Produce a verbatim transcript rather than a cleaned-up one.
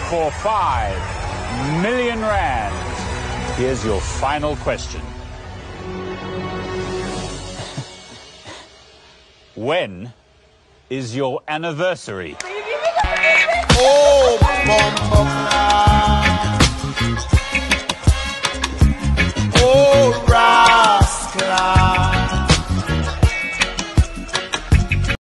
for five million rand. Here's your final question. When is your anniversary? Oh, bum, bum,